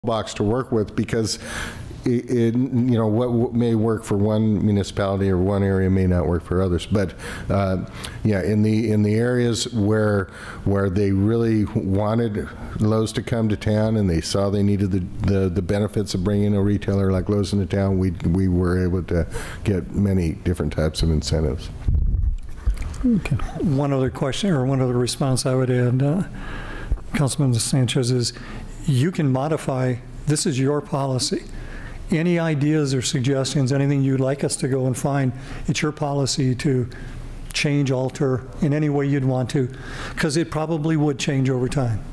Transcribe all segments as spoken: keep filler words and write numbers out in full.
box to work with, because it, it, you know, what may work for one municipality or one area may not work for others. But uh, yeah, in the in the areas where where they really wanted Lowe's to come to town and they saw they needed the the, the benefits of bringing a retailer like Lowe's into town, we we were able to get many different types of incentives. Okay. One other question, or one other response I would add, uh, Councilman Sanchez, is you can modify, this is your policy. Any ideas or suggestions, anything you'd like us to go and find, it's your policy to change, alter in any way you'd want to, because it probably would change over time.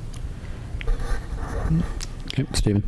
Okay, Stephen.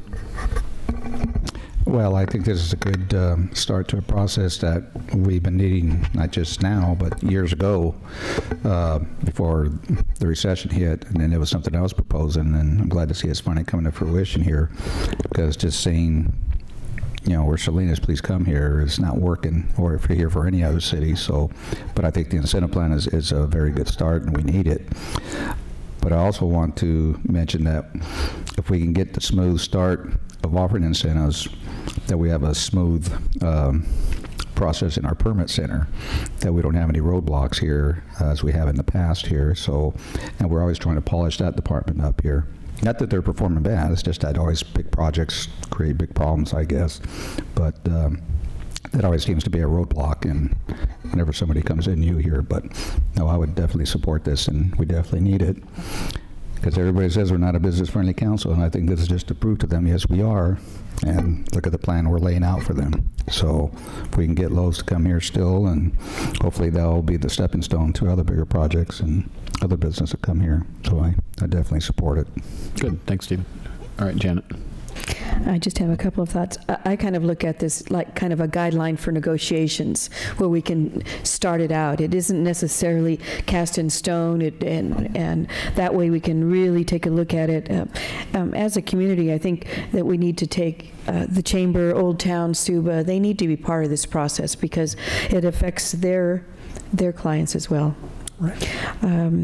Well, I think this is a good um, start to a process that we've been needing, not just now, but years ago, uh, before the recession hit, and then it was something I was proposing, and I'm glad to see it's finally coming to fruition here, because just saying, you know, we're Salinas, please come here, is not working, or if you're here for any other city. So, but I think the incentive plan is, is a very good start, and we need it. But I also want to mention that if we can get the smooth start of offering incentives, that we have a smooth um, process in our permit center, that we don't have any roadblocks here as we have in the past here. So, and we're always trying to polish that department up here. Not that they're performing bad, it's just that always big projects create big problems, I guess. But um, that always seems to be a roadblock, and whenever somebody comes in new here. But no, I would definitely support this, and we definitely need it. Because everybody says we're not a business-friendly council, and I think this is just to prove to them, yes, we are. And look at the plan we're laying out for them. So if we can get Lowe's to come here still, and hopefully that'll be the stepping stone to other bigger projects and other business that come here. So I, I definitely support it. Good. Thanks, Stephen. All right, Janet. I just have a couple of thoughts. I, I kind of look at this like kind of a guideline for negotiations where we can start it out. It isn't necessarily cast in stone, it, and, and that way we can really take a look at it. Uh, um, as a community, I think that we need to take uh, the Chamber, Old Town, Suba, they need to be part of this process because it affects their, their clients as well. Right. Um,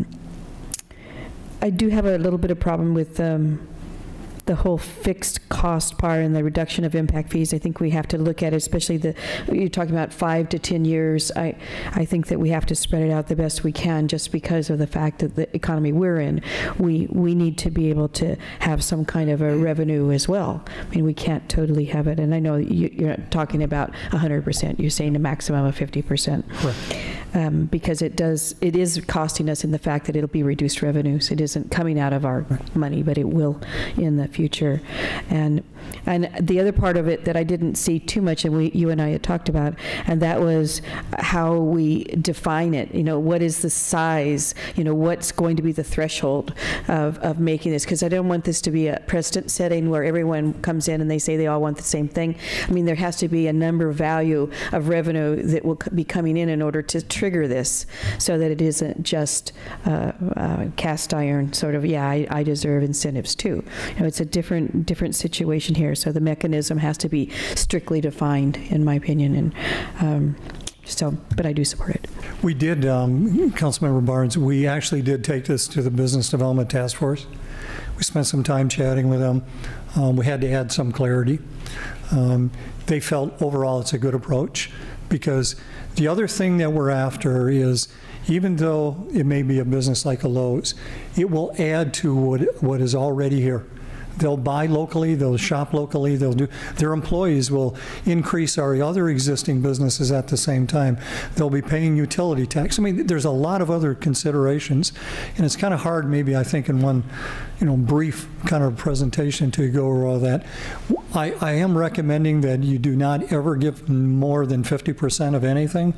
I do have a little bit of problem with um, the whole fixed cost part and the reduction of impact fees. I think we have to look at it, especially the, you're talking about five to ten years. I, I think that we have to spread it out the best we can just because of the fact that the economy we're in. We, we need to be able to have some kind of a revenue as well. I mean, we can't totally have it. And I know you, you're not talking about one hundred percent. You're saying a maximum of fifty percent. Right. Um, because it does, it is costing us in the fact that it'll be reduced revenues. It isn't coming out of our right. money, but it will in the future. And and the other part of it that I didn't see too much, and we, you and I had talked about, and that was how we define it. You know, what is the size? You know, what's going to be the threshold of, of making this? Because I don't want this to be a precedent setting where everyone comes in and they say they all want the same thing. I mean, there has to be a number value of revenue that will be coming in in order to trigger this, so that it isn't just uh, uh, cast iron sort of, yeah, I, I deserve incentives too. You know, it's a different different situation here, so the mechanism has to be strictly defined, in my opinion, and um, so, but I do support it. We did, um, Councilmember Barnes, we actually did take this to the Business Development Task Force. We spent some time chatting with them. Um, we had to add some clarity. Um, they felt overall it's a good approach, because the other thing that we're after is, even though it may be a business like a Lowe's, it will add to what, what is already here. They'll buy locally, they'll shop locally, they'll do, their employees will increase our other existing businesses at the same time. They'll be paying utility tax. I mean, there's a lot of other considerations, and it's kind of hard maybe, I think, in one, you know, brief kind of presentation to go over all that. I, I am recommending that you do not ever give more than fifty percent of anything.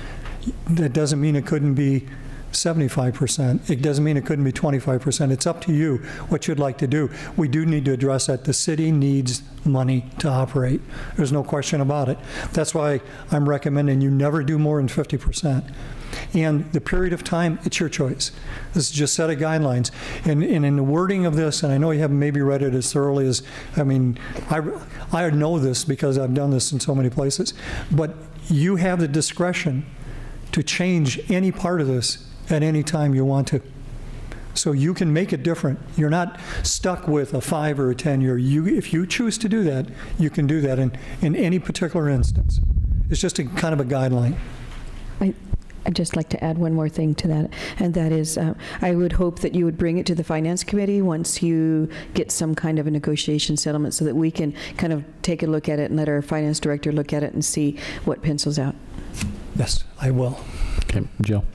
That doesn't mean it couldn't be seventy-five percent. It doesn't mean it couldn't be twenty-five percent. It's up to you what you'd like to do. We do need to address that. The city needs money to operate. There's no question about it. That's why I'm recommending you never do more than fifty percent. And the period of time, it's your choice. This is just a set of guidelines. And, and in the wording of this, and I know you haven't maybe read it as thoroughly as, I mean, I, I know this because I've done this in so many places, but you have the discretion to change any part of this at any time you want to. So you can make it different. You're not stuck with a five or a ten year. You, if you choose to do that, you can do that in, in any particular instance. It's just a kind of a guideline. I, I'd just like to add one more thing to that, and that is uh, I would hope that you would bring it to the Finance Committee once you get some kind of a negotiation settlement so that we can kind of take a look at it and let our Finance Director look at it and see what pencils out. Yes, I will. Okay, Jill.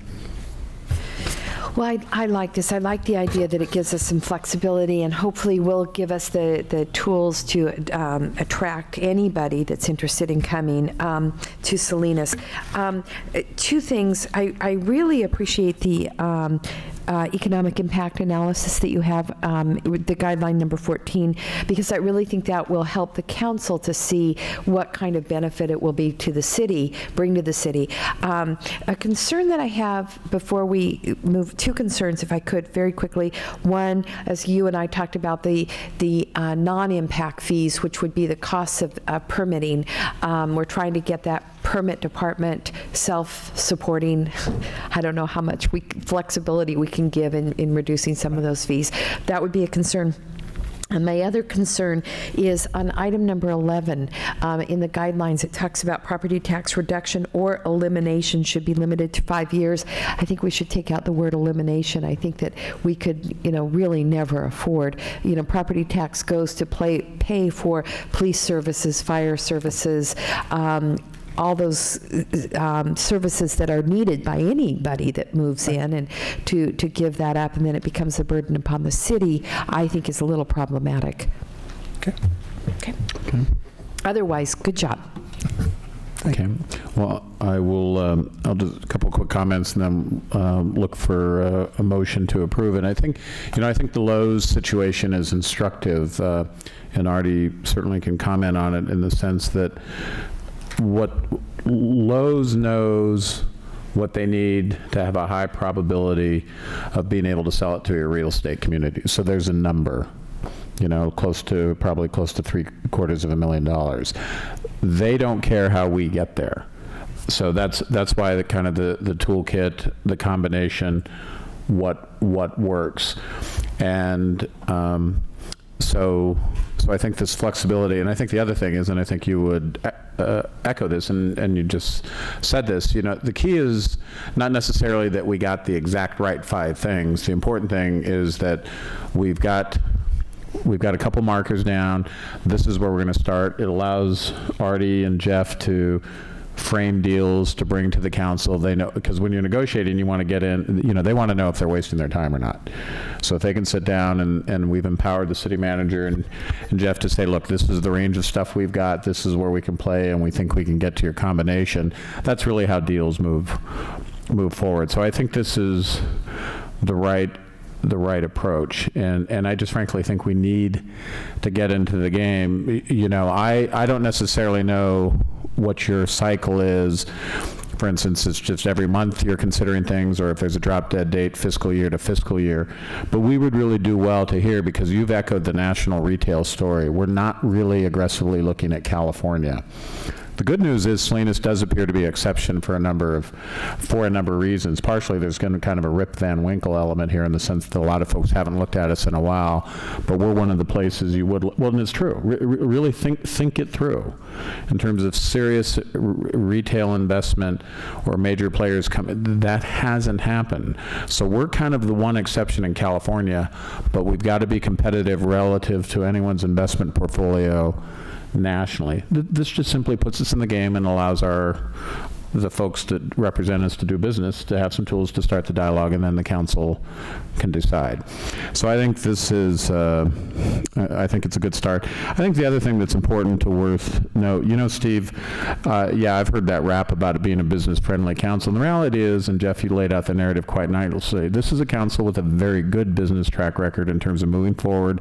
Well, I, I like this. I like the idea that it gives us some flexibility and hopefully will give us the, the tools to um, attract anybody that's interested in coming um, to Salinas. Um, two things. I, I really appreciate the um, Uh, economic impact analysis that you have, um, with the guideline number fourteen, because I really think that will help the council to see what kind of benefit it will be to the city, bring to the city. Um, a concern that I have before we move, two concerns if I could very quickly. One, as you and I talked about, the, the uh, non-impact fees, which would be the costs of uh, permitting. Um, we're trying to get that permit department self-supporting. I don't know how much we, flexibility we can give in, in reducing some of those fees. That would be a concern. And my other concern is on item number eleven, um, in the guidelines, it talks about property tax reduction or elimination should be limited to five years. I think we should take out the word elimination. I think that we could, you know, really never afford, you know, property tax goes to play, pay for police services, fire services, um, all those um, services that are needed by anybody that moves in, and to, to give that up and then it becomes a burden upon the city, I think is a little problematic. Okay. Okay. Okay. Otherwise, good job. Okay. Well, I will, um, I'll do a couple quick comments and then um, look for uh, a motion to approve. And I think, you know, I think the Lowe's situation is instructive, uh, and Artie certainly can comment on it in the sense that what Lowe's knows what they need to have a high probability of being able to sell it to a real estate community. So there's a number, you know, close to, probably close to three quarters of a million dollars. They don't care how we get there. So that's, that's why the kind of the, the toolkit, the combination, what, what works. And um, so, so I think this flexibility, and I think the other thing is, and I think you would uh, echo this, and, and you just said this, you know, the key is not necessarily that we got the exact right five things. The important thing is that we've got We've got a couple markers down. This is where we're going to start. It allows Artie and Jeff to frame deals to bring to the council. They know, because when you're negotiating, you want to get in, you know, they want to know if they're wasting their time or not. So if they can sit down, and, and we've empowered the city manager and, and Jeff to say, look, this is the range of stuff we've got, this is where we can play, and we think we can get to your combination. That's really how deals move, move forward. So I think this is the right the right approach, and and I just frankly think we need to get into the game. You know, I I don't necessarily know what your cycle is. For instance, it's just every month you're considering things, or if there's a drop dead date, fiscal year to fiscal year. But we would really do well to hear, because you've echoed the national retail story. We're not really aggressively looking at California. The good news is Salinas does appear to be an exception for a number of for a number of reasons. Partially, there's going to kind of a Rip Van Winkle element here, in the sense that a lot of folks haven't looked at us in a while, but we're one of the places you would. Well, and it's true. Re really think think it through, in terms of serious r retail investment or major players coming. That hasn't happened. So we're kind of the one exception in California, but we've got to be competitive relative to anyone's investment portfolio nationally. This just simply puts us in the game and allows our the folks that represent us to do business to have some tools to start the dialogue, and then the council can decide. So I think this is, uh, I think it's a good start. I think the other thing that's important to worth note, you know, Steve, uh, yeah, I've heard that rap about it being a business-friendly council. And the reality is, and Jeff, you laid out the narrative quite nicely, this is a council with a very good business track record in terms of moving forward,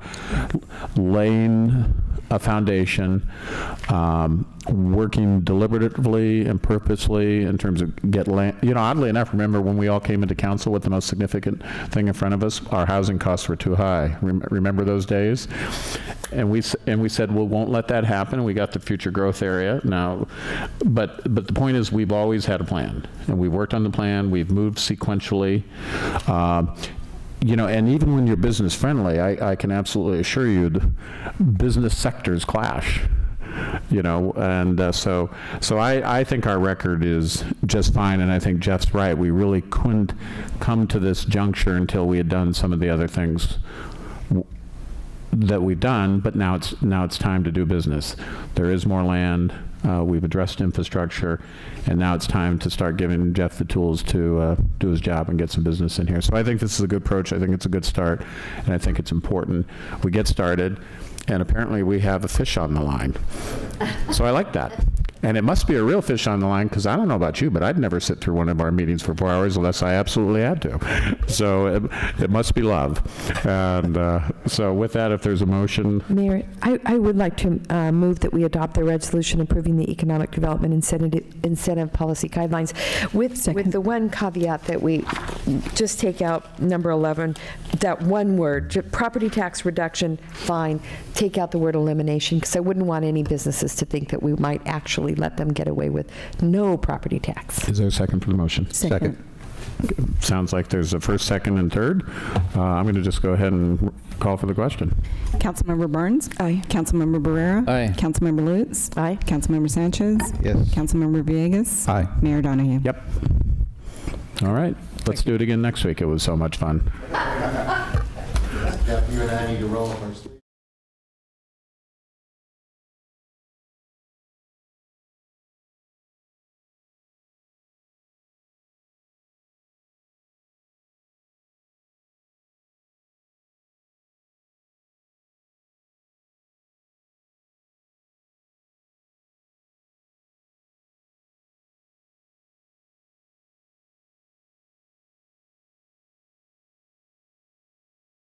laying a foundation, um, working deliberatively and purposely in terms of get land. You know, oddly enough, remember when we all came into council with the most significant thing in front of us, our housing costs were too high. Rem remember those days? And we and we said, well, won't let that happen. We got the future growth area now, but but the point is, we've always had a plan, and we've worked on the plan. We've moved sequentially. Uh, you know, and even when you're business friendly, I, I can absolutely assure you the business sectors clash. You know, and uh, so so I, I think our record is just fine, and I think Jeff's right. We really couldn't come to this juncture until we had done some of the other things w that we've done, but now it's now it's time to do business. There is more land. Uh, we've addressed infrastructure, and now it's time to start giving Jeff the tools to uh, do his job and get some business in here. So I think this is a good approach. I think it's a good start, and I think it's important we get started. And apparently we have a fish on the line. So I like that. And it must be a real fish on the line, because I don't know about you, but I'd never sit through one of our meetings for four hours unless I absolutely had to. So it, it must be love. And uh, so with that, if there's a motion. Mayor, I, I would like to uh, move that we adopt the resolution approving the economic development incentive, incentive policy guidelines with, with the one caveat that we just take out number eleven, that one word, ju- property tax reduction, fine, take out the word elimination, because I wouldn't want any businesses to think that we might actually let them get away with no property tax. Is there a second for the motion? Second. Sounds like there's a first, second, and third. Uh, I'm going to just go ahead and call for the question. Councilmember Burns? Aye. Councilmember Barrera? Aye. Councilmember Lutz? Aye. Councilmember Sanchez? Yes. Councilmember Villegas? Aye. Mayor Donahue? Yep. All right. Let's do it again next week. It was so much fun. Jeff, you and I need to roll up our sleeves.